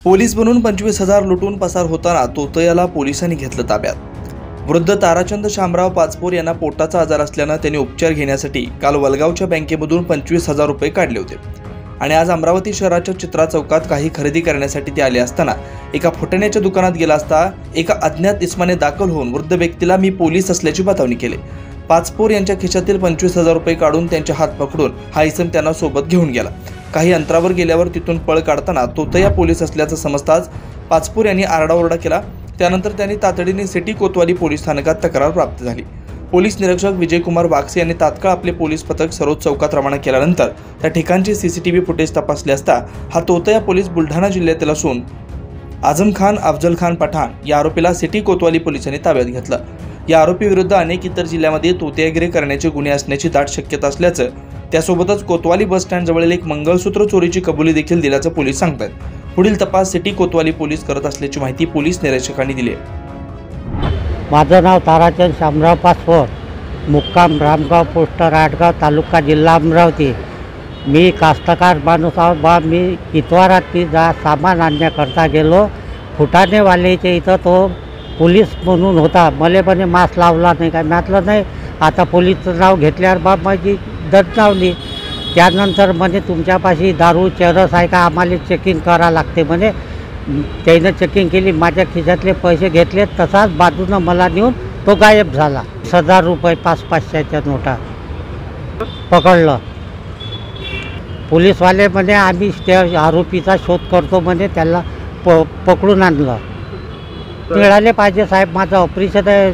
Police बनून 25,000 लुटून पसार होताना तोतयाला पोलिसांनी घेतलं ताब्यात। वृद्ध ताराचंद शामराव पाचपोर यांना पोटाचा आजार असल्यानं त्यांनी उपचार घेण्यासाठी काल वलगावच्या बँकेमधून 25,000 रुपये काढले होते आणि आज अमरावती शहराच्या चित्रा चौकात काही खरेदी करण्यासाठी ते आले असताना एका फुटण्याच्या दुकानात गेला असता एका अज्ञात इसमाने दाखल होऊन वृद्ध व्यक्तीला मी पोलीस असल्याची बतावणी केली। पाचपोर यांच्या खिशातील 25,000 रुपये काढून त्यांचे हात पकडून हा इसम त्यांना सोबत घेऊन गेला। काही अंतरावर गेल्यावर तिथून पळ काढताना तोतया पोलीस असल्याचं समजताच पाचपोर यांनी आरडाओरडा केला। त्यानंतर त्यांनी तातडीने सिटी कोतवाली पोलीस स्थानकात तक्रार प्राप्त झाली। पोलीस निरीक्षक विजयकुमार वागसे यांनी तात्काळ आपले पोलीस पथक सरोज चौकात रवाना केल्यानंतर त्या ठिकाणचे सीसीटीव्ही फुटेज तपासले असता हा तोतया पोलीस बुलढाणा जिल्ह्यातील असून आझम खान अफजल खान पठाण या आरोपीला सिटी कोतवाली पोलिसांनी ताब्यात घेतलं। या आरोपी विरुद्ध अनेक इतर जिल्ह्यामध्ये तोतयागिरी करण्याचे गुन्हे असण्याची दाट शक्यता असल्याचं, त्यासोबतच कोतवाली बस स्टँड जवळील एक मंगळसूत्र चोरीची कबुली देखील दिल्याचं पोलीस सांगतात। पुढील तपास सिटी कोतवाली पोलीस करत असल्याची माहिती पोलीस निरीक्षकांनी दिली आहे। माझं नाव ताराचंद शामराव पाचपोर, मुक्काम रामगाव पोस्ट राटगाव तालुका जिल्हा अमरावती। मी कास्तकार माणूस आहोत बा। मी इतवारात जा सामान आणण्याकरता गेलो। फुटाणेवाल्याच्या इथं तो पोलीस म्हणून होता। मला म्हणे मास्क लावला नाही काय, म्हटलं नाही। आता पोलीसचं नाव घेतल्यावर बा माझी दट लावली। त्यानंतर म्हणे तुमच्यापाशी दारू चरस आहे का, आम्हाला चेकिंग करा लागते म्हणे। त्यानं चेकिंग केली, माझ्या खिशातले पैसे घेतले, तसाच बाजूनं मला नेऊन तो गायब झाला। 1000 रुपये 500च्या नोटा पकडलं। पोलीसवाले म्हणे आम्ही त्या आरोपीचा शोध करतो म्हणे, त्याला पकडून आणलं। मिळाले पाहिजे साहेब, माझं ऑपरेशन आहे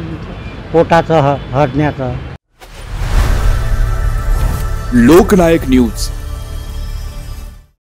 पोटाचं हरण्याचं। लोकनायक न्यूज।